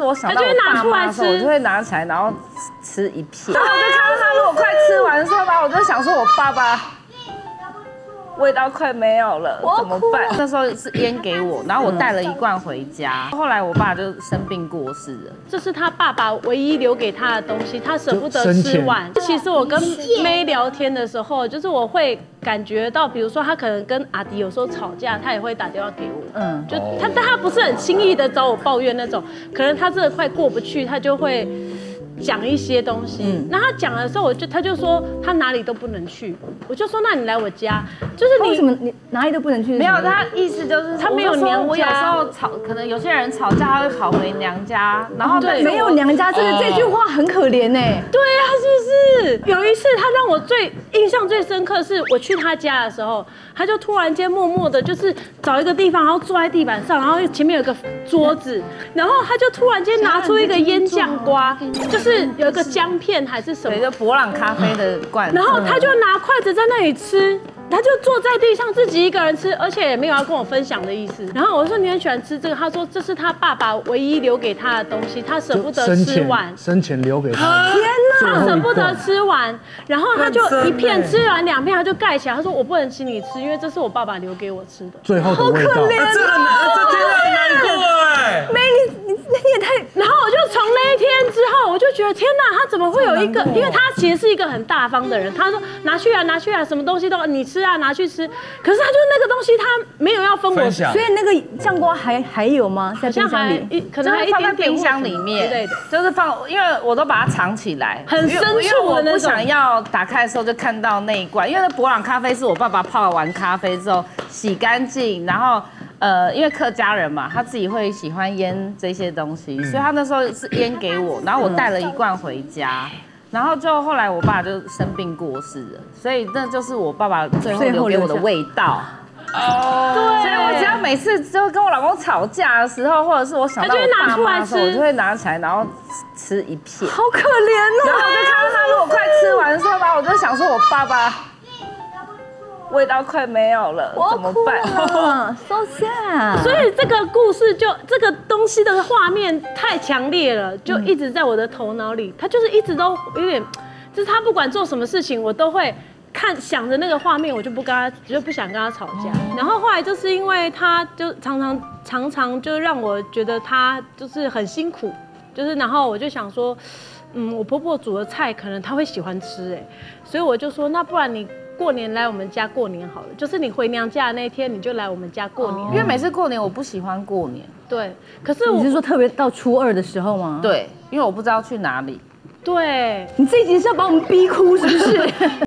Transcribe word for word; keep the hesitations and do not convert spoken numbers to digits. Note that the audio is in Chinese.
我想到我爸妈的时候，我就会拿起来，然后吃一片。然后我就看到他如果快吃完的时候，然后我就想说，我爸爸味道快没有了，怎么办？那时候是腌给我，然后我带了一罐回家。后来我爸就生病过世了， 这是他爸爸唯一留给他的东西，他舍不得吃完。其实我跟妹聊天的时候，就是我会感觉到，比如说他可能跟阿迪有时候吵架，他也会打电话给我，嗯，就他但他不是很轻易的找我抱怨那种，可能他真的快过不去，他就会讲一些东西。嗯，那他讲的时候，我就他就说他哪里都不能去，我就说那你来我家，就是你为什么你哪里都不能去？ 没有，他意思就是他没有娘家。 我有时候吵，可能有些人吵架他会跑回娘家，然后对没有娘家，真的这句话很可怜哎。 对呀，是不是？有一次他让我最印象最深刻是我去他家的时候，他就突然间默默的，就是找一个地方，然后坐在地板上，然后前面有个桌子，然后他就突然间拿出一个腌酱瓜，就是有一个姜片还是什么， 对，就伯朗咖啡的罐子， 然后他就拿筷子在那里吃。他就坐在地上自己一个人吃，而且也没有要跟我分享的意思。然后我说你很喜欢吃这个，他说这是他爸爸唯一留给他的东西，他舍不得吃完。 生前留给他。 天哪，他舍不得吃完，然后他就一片吃完两片，他就盖起来。他说我不能请你吃，因为这是我爸爸留给我吃的。 最后的味道。 好可怜啊！ 这这听得很难过哎。 妹，你你你也太…… 然后我就从那一天之后，我就觉得天哪，他怎么会有一个？因为他其实是一个很大方的人。他说拿去啊，拿去啊，什么东西都你吃啊，拿去吃。可是他就那个东西，他没有要分我， 所以那个酱瓜还还有吗？在冰箱里， 可能还放在冰箱里面之类的， 就是放，因为我都把它藏起来， 很深处的那种。 我不想要打开的时候就看到那一罐，因为那伯朗咖啡是我爸爸泡完咖啡之后洗干净，然后。呃，因为客家人嘛，他自己会喜欢腌这些东西，所以他那时候是腌给我，然后我带了一罐回家，然后就后来我爸就生病过世了，所以那就是我爸爸最后留给我的味道。哦，对，所以我只要每次就跟我老公吵架的时候，或者是我想到我爸妈的时候，我就会拿起来，然后吃一片。 好可怜哦！ 然后我就看到他如果快吃完的时候，然后我就想说我爸爸。味道快没有了，怎么办 ？So sad。 所以这个故事就这个东西的画面太强烈了，就一直在我的头脑里。他就是一直都有点，就是他不管做什么事情，我都会看想着那个画面，我就不跟他，就不想跟他吵架。然后后来就是因为他就常常常常就让我觉得他就是很辛苦，就是然后我就想说，嗯，我婆婆煮的菜可能他会喜欢吃哎，所以我就说那不然你。过年来我们家过年好了，就是你回娘家的那天，你就来我们家过年。 因为每次过年我不喜欢过年。 对，可是你是说特别到初二的时候吗？ 对，因为我不知道去哪里。 对， 你这一集是要把我们逼哭是不是？